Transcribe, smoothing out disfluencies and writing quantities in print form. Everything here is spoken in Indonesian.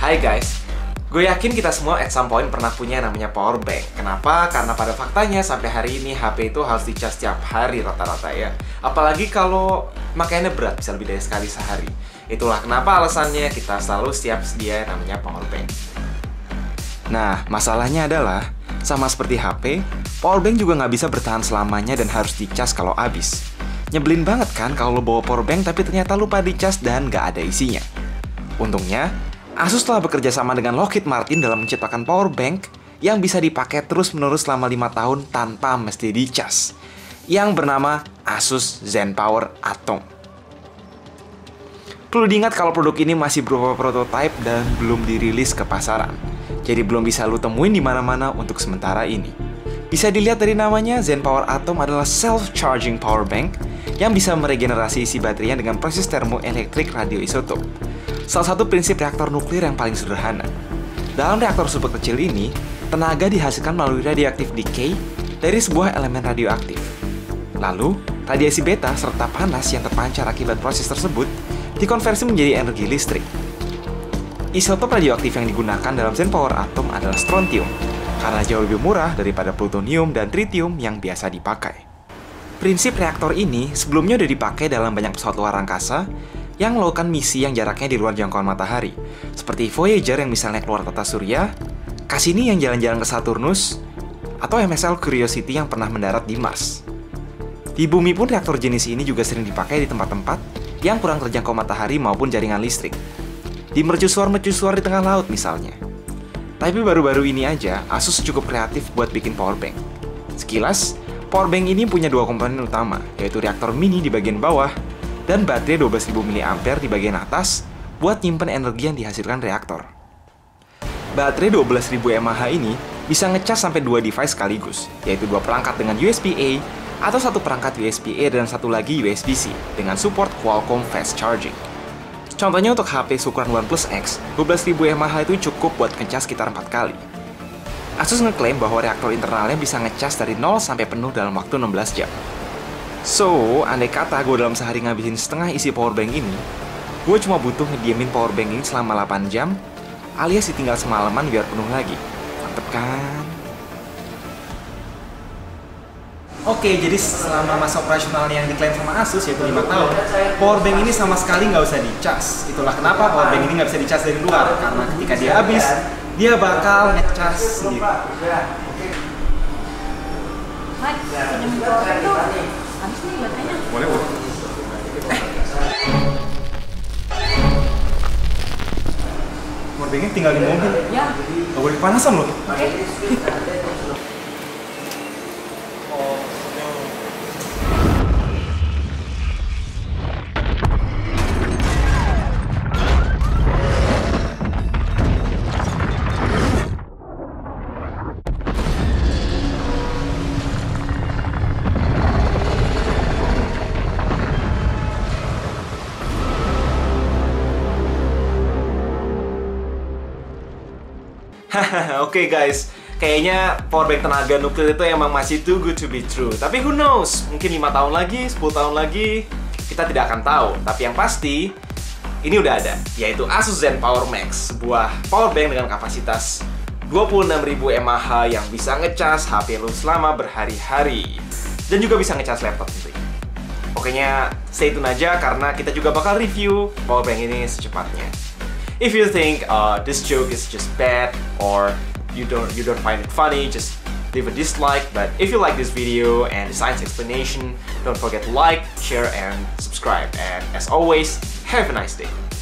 Hai guys, gue yakin kita semua at some point pernah punya yang namanya power bank. Kenapa? Karena pada faktanya sampai hari ini HP itu harus dicas setiap hari rata-rata ya. Apalagi kalau makainya berat, bisa lebih dari sekali sehari. Itulah kenapa alasannya kita selalu siap sedia yang namanya power bank. Nah, masalahnya adalah sama seperti HP, power bank juga nggak bisa bertahan selamanya dan harus dicas kalau habis. Nyebelin banget kan kalau lo bawa power bank tapi ternyata lupa dicas dan nggak ada isinya. Untungnya, Asus telah bekerja sama dengan Lockheed Martin dalam menciptakan power bank yang bisa dipakai terus-menerus selama 5 tahun tanpa mesti dicas, yang bernama Asus ZenPower Atom. Perlu diingat kalau produk ini masih berupa prototype dan belum dirilis ke pasaran, jadi belum bisa lu temuin di mana-mana untuk sementara ini. Bisa dilihat dari namanya, ZenPower Atom adalah self-charging power bank yang bisa meregenerasi isi baterainya dengan proses termoelektrik radioisotop. Salah satu prinsip reaktor nuklir yang paling sederhana. Dalam reaktor super kecil ini, tenaga dihasilkan melalui radioactive decay dari sebuah elemen radioaktif. Lalu, radiasi beta serta panas yang terpancar akibat proses tersebut dikonversi menjadi energi listrik. Isotop radioaktif yang digunakan dalam ZenPower Atom adalah strontium, karena jauh lebih murah daripada plutonium dan tritium yang biasa dipakai. Prinsip reaktor ini sebelumnya udah dipakai dalam banyak pesawat luar angkasa yang melakukan misi yang jaraknya di luar jangkauan matahari, seperti Voyager yang misalnya keluar tata surya, Cassini yang jalan-jalan ke Saturnus, atau MSL Curiosity yang pernah mendarat di Mars. Di bumi pun reaktor jenis ini juga sering dipakai di tempat-tempat yang kurang terjangkau matahari maupun jaringan listrik. Di mercusuar-mercusuar di tengah laut misalnya. Tapi baru-baru ini aja, Asus cukup kreatif buat bikin powerbank. Sekilas, powerbank ini punya dua komponen utama, yaitu reaktor mini di bagian bawah dan baterai 12.000 mAh di bagian atas buat nyimpen energi yang dihasilkan reaktor. Baterai 12.000 mAh ini bisa ngecas sampai 2 device sekaligus, yaitu 2 perangkat dengan USB-A atau 1 perangkat USB-A dan 1 lagi USB-C dengan support Qualcomm Fast Charging. Contohnya untuk HP ukuran OnePlus X, 12.000 mAh itu cukup buat ngecas sekitar 4 kali. Asus ngeklaim bahwa reaktor internalnya bisa ngecas dari 0 sampai penuh dalam waktu 16 jam. So, andai kata gue dalam sehari ngabisin setengah isi powerbank ini, gue cuma butuh ngediemin powerbank ini selama 8 jam, alias ditinggal semalaman biar penuh lagi. Mantep kan? Oke, jadi selama masa operasionalnya yang diklaim sama Asus, yaitu 5 tahun, powerbank ini sama sekali nggak usah dicas. Itulah kenapa powerbank ini nggak bisa dicas dari luar, karena ketika dia habis, dia bakal ngecas sendiri. Mike, pinjam powerbank tuh. Habis nih baterainya. Boleh, boleh. Powerbanknya tinggal di mobil. Ya. Gak boleh kepanasan loh. Oke. Oke guys, kayaknya powerbank tenaga nuklir itu emang masih too good to be true. Tapi who knows, mungkin 5 tahun lagi, 10 tahun lagi, kita tidak akan tahu. Tapi yang pasti, ini udah ada, yaitu Asus ZenPower Max, sebuah powerbank dengan kapasitas 26.000 mAh yang bisa ngecas HP lu selama berhari-hari. Dan juga bisa ngecas laptop tentunya. Pokoknya stay tune aja karena kita juga bakal review powerbank ini secepatnya. If you think this joke is just bad or you don't find it funny, just leave a dislike. But if you like this video and the science explanation, don't forget to like, share, and subscribe. And as always, have a nice day.